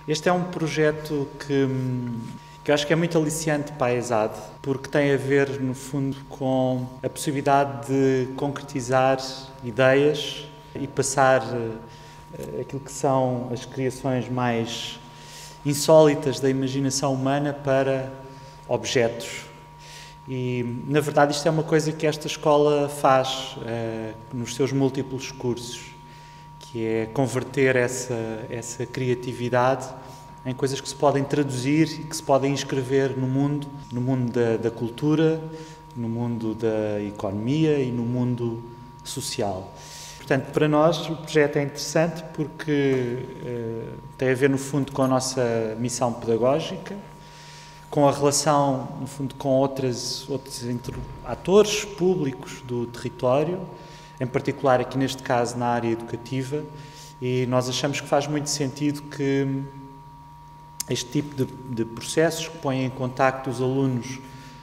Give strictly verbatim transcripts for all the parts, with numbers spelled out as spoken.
Este é um projeto que, que eu acho que é muito aliciante para a ESAD, porque tem a ver, no fundo, com a possibilidade de concretizar ideias e passar uh, aquilo que são as criações mais insólitas da imaginação humana para objetos. E, na verdade, isto é uma coisa que esta escola faz uh, nos seus múltiplos cursos, que é converter essa, essa criatividade em coisas que se podem traduzir e que se podem inscrever no mundo, no mundo da, da cultura, no mundo da economia e no mundo social. Portanto, para nós o projeto é interessante porque uh, tem a ver, no fundo, com a nossa missão pedagógica, com a relação, no fundo, com outras, outros atores públicos do território, em particular aqui neste caso na área educativa, e nós achamos que faz muito sentido que este tipo de, de processos que põem em contacto os alunos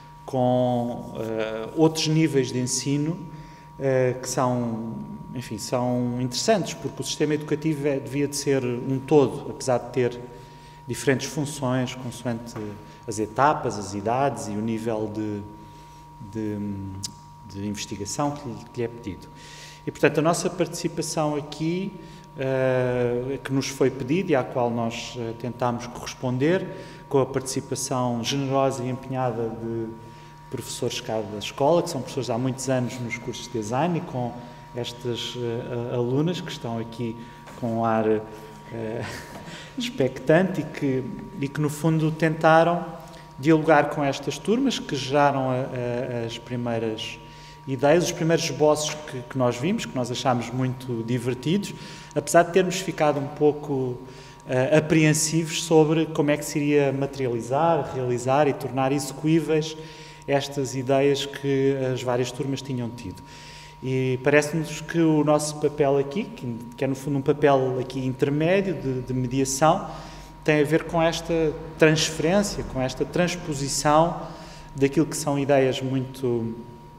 com uh, outros níveis de ensino, uh, que são, enfim, são interessantes, porque o sistema educativo é, devia de ser um todo, apesar de ter diferentes funções, consoante as etapas, as idades e o nível de, de, de investigação que lhe, que lhe é pedido. E, portanto, a nossa participação aqui, uh, que nos foi pedida e à qual nós uh, tentámos corresponder, com a participação generosa e empenhada de professores cá da escola, que são professores há muitos anos nos cursos de design, e com estas uh, alunas que estão aqui com um ar uh, expectante e que, e que, no fundo, tentaram dialogar com estas turmas que geraram a, a, as primeiras ideias, os primeiros esboços que, que nós vimos, que nós achámos muito divertidos, apesar de termos ficado um pouco uh, apreensivos sobre como é que se iria materializar, realizar e tornar execuíveis estas ideias que as várias turmas tinham tido. E parece-nos que o nosso papel aqui, que, que é no fundo um papel aqui intermédio de, de mediação, tem a ver com esta transferência, com esta transposição daquilo que são ideias muito,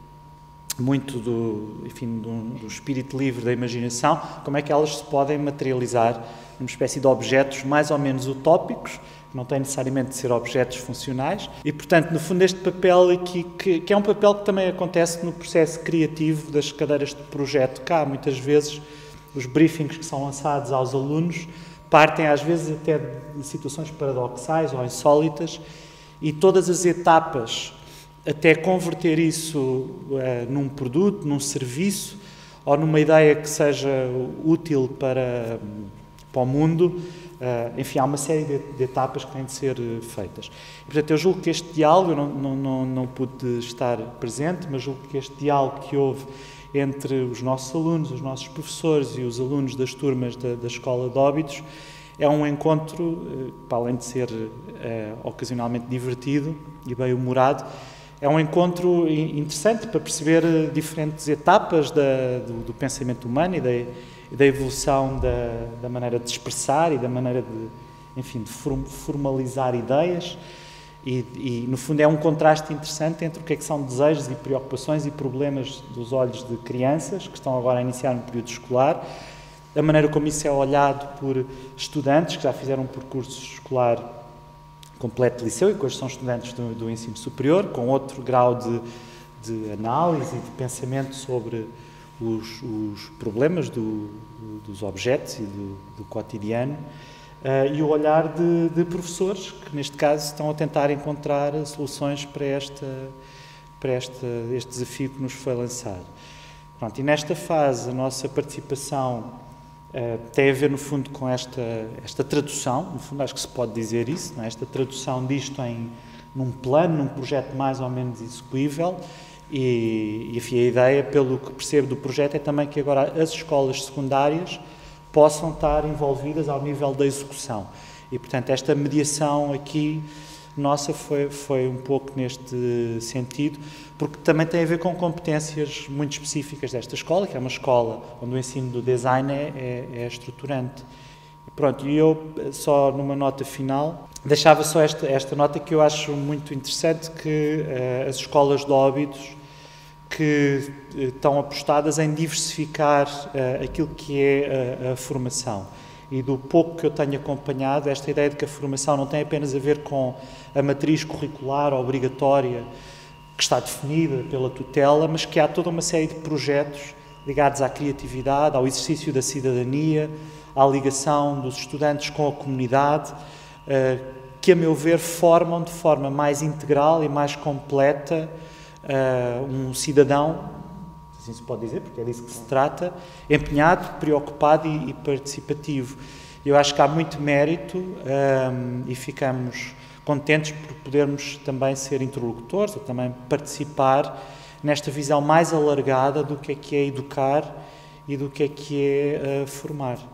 muito do, enfim, do, do espírito livre da imaginação, como é que elas se podem materializar numa espécie de objetos mais ou menos utópicos, que não têm necessariamente de ser objetos funcionais, e, portanto, no fundo, este papel aqui, que, que é um papel que também acontece no processo criativo das cadeiras de projeto cá. Muitas vezes, os briefings que são lançados aos alunos partem, às vezes, até de situações paradoxais ou insólitas, e todas as etapas até converter isso uh, num produto, num serviço, ou numa ideia que seja útil para, para o mundo. Uh, enfim, há uma série de, de etapas que têm de ser uh, feitas. E, portanto, eu julgo que este diálogo, eu não, não, não, não pude estar presente, mas julgo que este diálogo que houve entre os nossos alunos, os nossos professores e os alunos das turmas da, da Escola de Óbidos é um encontro, uh, para além de ser uh, ocasionalmente divertido e bem-humorado, é um encontro interessante para perceber uh, diferentes etapas da, do, do pensamento humano e da da evolução da, da maneira de expressar e da maneira de, enfim, de formalizar ideias e, e, no fundo, é um contraste interessante entre o que é que são desejos e preocupações e problemas dos olhos de crianças que estão agora a iniciar um período escolar, a maneira como isso é olhado por estudantes que já fizeram um percurso escolar completo de liceu e que hoje são estudantes do, do ensino superior, com outro grau de, de análise e de pensamento sobre Os, os problemas do, dos objetos e do, do cotidiano, uh, e o olhar de, de professores que, neste caso, estão a tentar encontrar soluções para, esta, para esta, este desafio que nos foi lançado. Pronto, e nesta fase, a nossa participação uh, tem a ver, no fundo, com esta, esta tradução, no fundo, acho que se pode dizer isso, não é? Esta tradução disto em, num plano, num projeto mais ou menos execuível. E, e enfim, a ideia, pelo que percebo do projeto, é também que agora as escolas secundárias possam estar envolvidas ao nível da execução. E, portanto, esta mediação aqui nossa foi, foi um pouco neste sentido, porque também tem a ver com competências muito específicas desta escola, que é uma escola onde o ensino do design é, é, é estruturante. E pronto, e eu, só numa nota final, deixava só esta, esta nota que eu acho muito interessante, que uh, as escolas de Óbidos que estão apostadas em diversificar uh, aquilo que é a, a formação. e do pouco que eu tenho acompanhado, esta ideia de que a formação não tem apenas a ver com a matriz curricular obrigatória que está definida pela tutela, mas que há toda uma série de projetos ligados à criatividade, ao exercício da cidadania, à ligação dos estudantes com a comunidade, que, a meu ver, formam de forma mais integral e mais completa um cidadão, assim se pode dizer, porque é disso que se trata, empenhado, preocupado e, e participativo. Eu acho que há muito mérito um, e ficamos contentes por podermos também ser interlocutores ou também participar nesta visão mais alargada do que é que é educar e do que é que é uh, formar.